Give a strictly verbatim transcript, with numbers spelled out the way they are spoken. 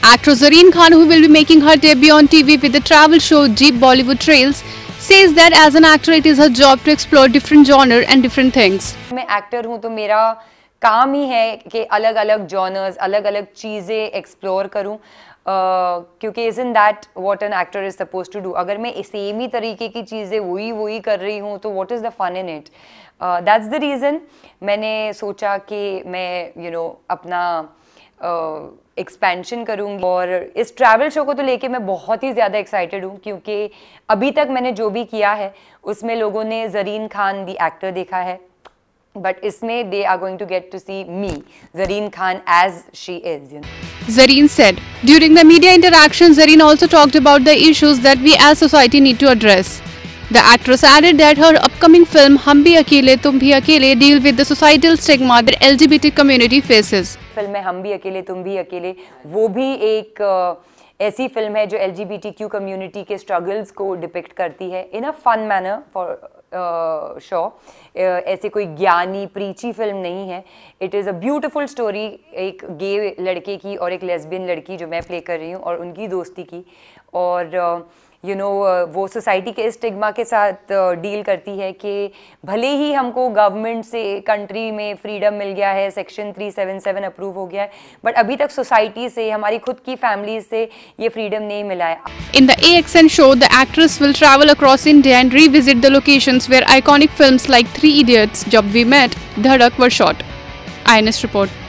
Actress Zareen Khan, who will be making her debut on T V with the travel show Jeep Bollywood Trails, says that as an actor it is her job to explore different genre and different things. मैं actor हूँ तो मेरा काम ही है कि अलग अलग genres, अलग अलग चीज़ें एक्सप्लोर करूँ, uh, क्योंकि isn't that what an actor is supposed to do? अगर मैं सेम ही तरीके की चीज़ें वही वही कर रही हूँ तो what is the fun in it? uh, that's the reason मैंने सोचा कि मैं you know अपना एक्सपेंशन uh, करूँगी। और इस ट्रैवल शो को तो लेके मैं बहुत ही ज़्यादा एक्साइटेड हूँ क्योंकि अभी तक मैंने जो भी किया है उसमें लोगों ने ज़रीन खान दी एक्टर देखा है, but इसमें they are going to get to see me, Zareen Khan, as she is. You know. Zareen said, during the media interaction, Zareen also talked about the issues that we as society need to address. The actress added that her upcoming film Hum Bhi Akele Tum Bhi Akele deal with the societal stigma that L G B T community faces. Film में हम भी अकेले तुम भी अकेले, वो भी एक uh, ऐसी फिल्म है जो L G B T Q community के स्ट्रगल्स को डिपिक्ट करती है in a fun manner for sure. ऐसे कोई ज्ञानी प्रीची फिल्म नहीं है। It is a beautiful story एक गे लड़के की और एक लेस्बियन लड़की जो मैं प्ले कर रही हूँ और उनकी दोस्ती की, और यू you नो know, वो सोसाइटी के स्टिग्मा के साथ डील uh, करती है कि भले ही हमको गवर्नमेंट से कंट्री में फ्रीडम मिल गया है, section three seven seven approve हो गया है, बट अभी तक सोसाइटी से, हमारी खुद की फैमिली से ये फ्रीडम नहीं मिला है। In the A X N show, the actress will travel across India and revisit the locations where iconic films like Three Idiots, Jab We Met, Dhadak were shot. I N S report.